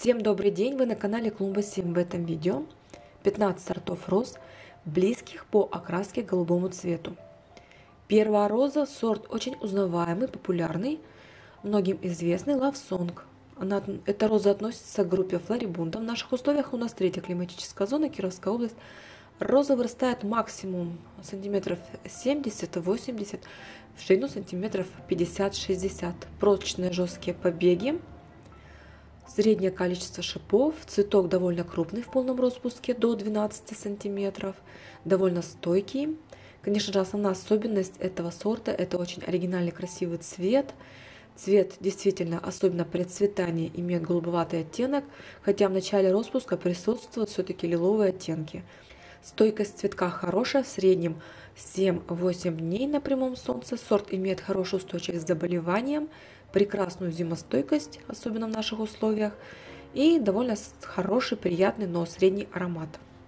Всем добрый день! Вы на канале Клумба 7. В этом видео 15 сортов роз, близких по окраске к голубому цвету. Первая роза, сорт очень узнаваемый, популярный, многим известный Love Song. Эта роза относится к группе флорибунда. В наших условиях у нас третья климатическая зона, Кировская область. Роза вырастает максимум сантиметров 70-80, в ширину сантиметров 50-60. Прочные жесткие побеги. Среднее количество шипов, цветок довольно крупный в полном распуске, до 12 сантиметров, довольно стойкий. Конечно же, основная особенность этого сорта – это очень оригинальный красивый цвет. Цвет действительно, особенно при цветании, имеет голубоватый оттенок, хотя в начале распуска присутствуют все-таки лиловые оттенки. Стойкость цветка хорошая, в среднем 7-8 дней на прямом солнце. Сорт имеет хорошую устойчивость к заболеваниям, прекрасную зимостойкость, особенно в наших условиях, и довольно хороший, приятный, но средний аромат.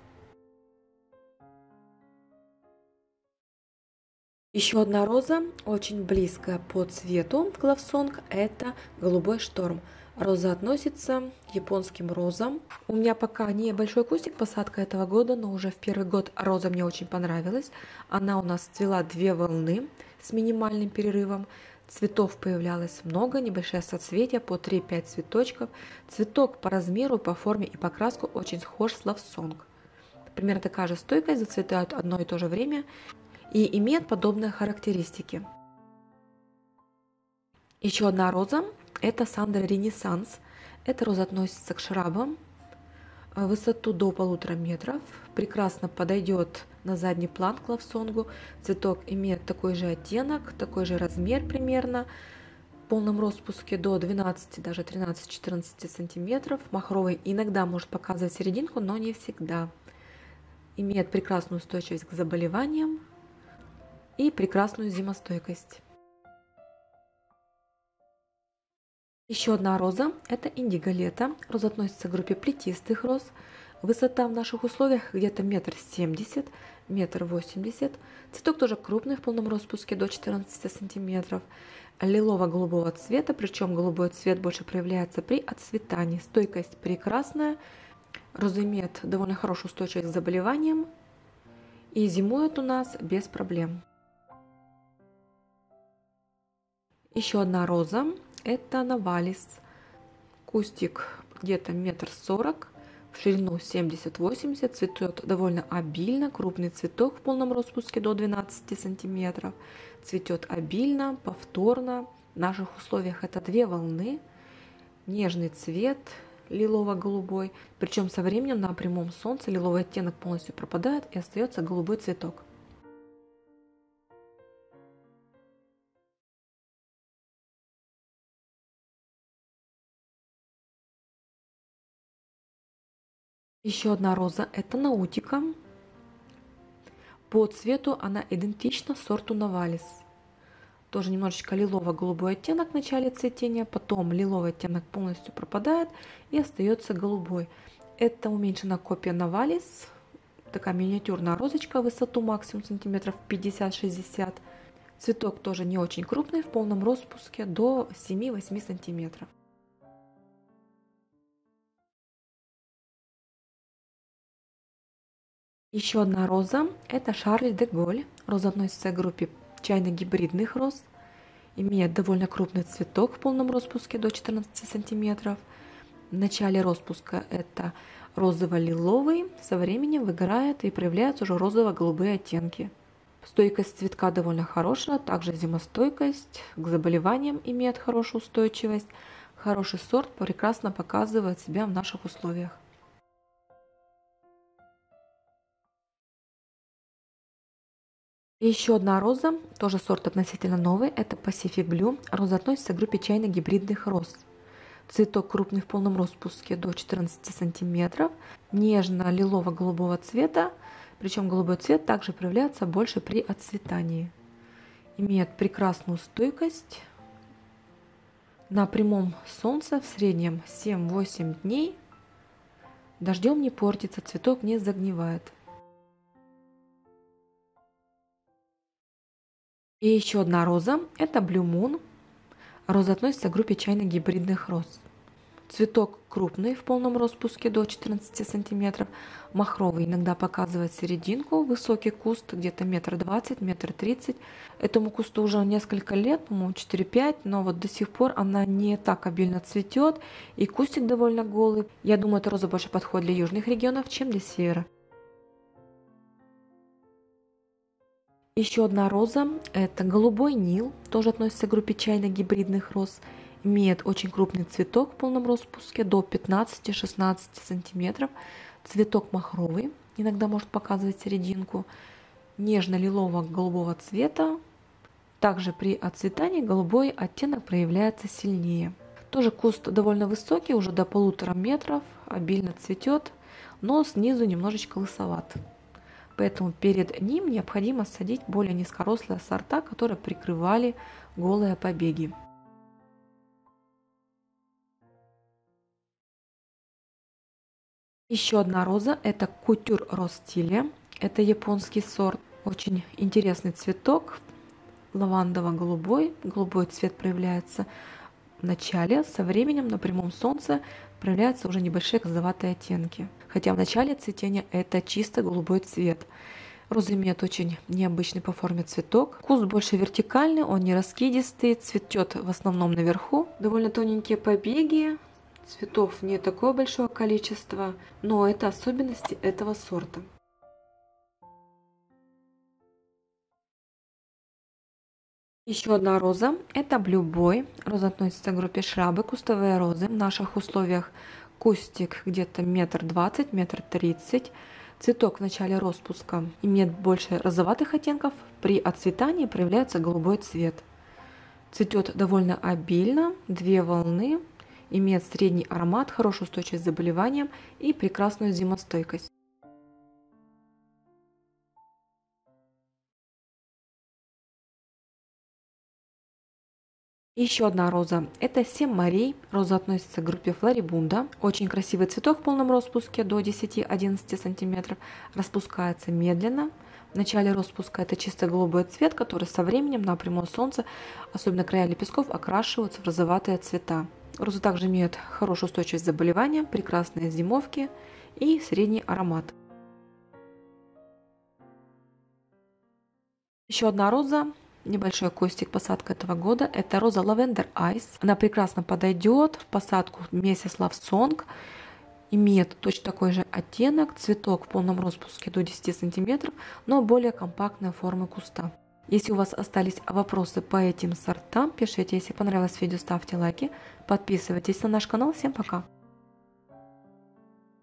Еще одна роза, очень близкая по цвету к Love Song, это голубой шторм. Роза относится к японским розам. У меня пока небольшой кустик, посадка этого года, но уже в первый год роза мне очень понравилась. Она у нас цвела 2 волны с минимальным перерывом. Цветов появлялось много, небольшие соцветия, по 3-5 цветочков. Цветок по размеру, по форме и по краску очень схож с Love Song. Примерно такая же стойкость, зацветают одно и то же время и имеет подобные характеристики. Еще одна роза – это Сандра Ренессанс. Эта роза относится к шрабам, высоту до 1,5 метров, прекрасно подойдет на задний план к Love Song. Цветок имеет такой же оттенок, такой же размер примерно, в полном распуске до 12, даже 13-14 сантиметров. Махровый иногда может показывать серединку, но не всегда. Имеет прекрасную устойчивость к заболеваниям и прекрасную зимостойкость. Еще одна роза – это индиго лето. Роза относится к группе плетистых роз. Высота в наших условиях где-то 1,70 м, 1,80 м. Цветок тоже крупный, в полном распуске до 14 сантиметров. Лилово-голубого цвета, причем голубой цвет больше проявляется при отцветании. Стойкость прекрасная. Роза имеет довольно хорошую устойчивость к заболеваниям и зимует у нас без проблем. Еще одна роза – это Новалис. Кустик где-то 1,40 м, в ширину 70-80, цветет довольно обильно, крупный цветок в полном распуске до 12 сантиметров. Цветет обильно, повторно. В наших условиях это 2 волны, нежный цвет, лилово-голубой. Причем со временем на прямом солнце лиловый оттенок полностью пропадает и остается голубой цветок. Еще одна роза – это Наутика. По цвету она идентична сорту Новалис. Тоже немножечко лилово-голубой оттенок в начале цветения, потом лиловый оттенок полностью пропадает и остается голубой. Это уменьшенная копия Новалис, такая миниатюрная розочка, высоту максимум сантиметров 50-60. Цветок тоже не очень крупный, в полном распуске до 7-8 сантиметров. Еще одна роза – это Шарль де Голь. Роза относится к группе чайно-гибридных роз. Имеет довольно крупный цветок в полном распуске до 14 сантиметров. В начале распуска это розово-лиловый, со временем выгорает и проявляются уже розово-голубые оттенки. Стойкость цветка довольно хорошая, также зимостойкость, к заболеваниям имеет хорошую устойчивость. Хороший сорт прекрасно показывает себя в наших условиях. И еще одна роза, тоже сорт относительно новый, это Pacific Blue. Роза относится к группе чайно-гибридных роз. Цветок крупный в полном распуске до 14 сантиметров, нежно-лилово-голубого цвета, причем голубой цвет также проявляется больше при отцветании. Имеет прекрасную стойкость. На прямом солнце в среднем 7-8 дней. Дождем не портится, цветок не загнивает. И еще одна роза – это Blue Moon. Роза относится к группе чайно-гибридных роз. Цветок крупный в полном распуске до 14 сантиметров. Махровый иногда показывает серединку. Высокий куст где-то 1,20 м, 1,30 м. Этому кусту уже несколько лет, по-моему 4-5, но вот до сих пор она не так обильно цветет. И кустик довольно голый. Я думаю, эта роза больше подходит для южных регионов, чем для севера. Еще одна роза, это голубой Нил, тоже относится к группе чайно-гибридных роз. Имеет очень крупный цветок в полном распуске до 15-16 сантиметров. Цветок махровый, иногда может показывать серединку. Нежно-лилово-голубого цвета. Также при отцветании голубой оттенок проявляется сильнее. Тоже куст довольно высокий, уже до 1,5 метров, обильно цветет, но снизу немножечко лысоват. Поэтому перед ним необходимо садить более низкорослые сорта, которые прикрывали голые побеги. Еще одна роза, это Кутюр Ростилия. Это японский сорт. Очень интересный цветок, лавандово-голубой. Голубой цвет проявляется в начале, со временем на прямом солнце проявляются уже небольшие розоватые оттенки. Хотя в начале цветения это чисто голубой цвет. Роза имеет очень необычный по форме цветок. Куст больше вертикальный, он не раскидистый, цветет в основном наверху. Довольно тоненькие побеги, цветов не такое большое количество, но это особенности этого сорта. Еще одна роза, это Blue Boy. Роза относится к группе шрабы, кустовые розы. В наших условиях кустик где-то 1,20 м, 1,30 м. Цветок в начале распуска имеет больше розоватых оттенков, при отцветании проявляется голубой цвет. Цветет довольно обильно, 2 волны, имеет средний аромат, хорошую устойчивость к заболеваниям и прекрасную зимостойкость. Еще одна роза, это 7 морей. Роза относится к группе флорибунда. Очень красивый цветок в полном распуске до 10-11 сантиметров. Распускается медленно. В начале распуска это чисто голубой цвет, который со временем на прямое солнце, особенно края лепестков, окрашиваются в розоватые цвета. Роза также имеет хорошую устойчивость к заболеваниям, прекрасные зимовки и средний аромат. Еще одна роза. Небольшой кустик, посадка этого года. Это роза Lavender Ice. Она прекрасно подойдет в посадку месяц Love Song. Имеет точно такой же оттенок. Цветок в полном распуске до 10 сантиметров, но более компактная форма куста. Если у вас остались вопросы по этим сортам, пишите. Если понравилось видео, ставьте лайки. Подписывайтесь на наш канал. Всем пока!